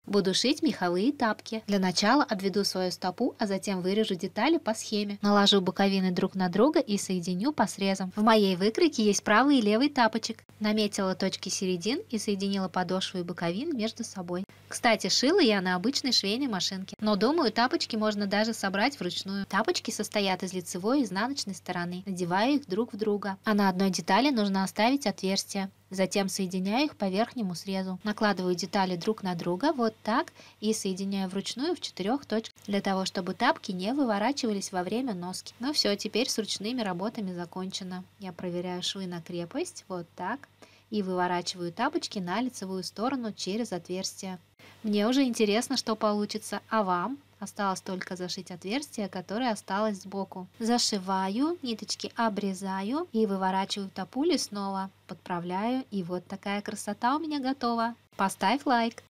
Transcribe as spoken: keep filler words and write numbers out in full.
Буду шить меховые тапки. Для начала обведу свою стопу, а затем вырежу детали по схеме. Наложу боковины друг на друга и соединю по срезам. В моей выкройке есть правый и левый тапочек. Наметила точки середин и соединила подошву и боковины между собой. Кстати, шила я на обычной швейной машинке, но думаю, тапочки можно даже собрать вручную. Тапочки состоят из лицевой и изнаночной стороны. Надеваю их друг в друга, а на одной детали нужно оставить отверстие. Затем соединяю их по верхнему срезу. Накладываю детали друг на друга вот так и соединяю вручную в четырех точках, для того, чтобы тапки не выворачивались во время носки. Ну все, теперь с ручными работами закончено. Я проверяю швы на крепость вот так и выворачиваю тапочки на лицевую сторону через отверстие. Мне уже интересно, что получится, а вам? Осталось только зашить отверстие, которое осталось сбоку. Зашиваю, ниточки обрезаю и выворачиваю топули снова. Подправляю, и вот такая красота у меня готова. Поставь лайк!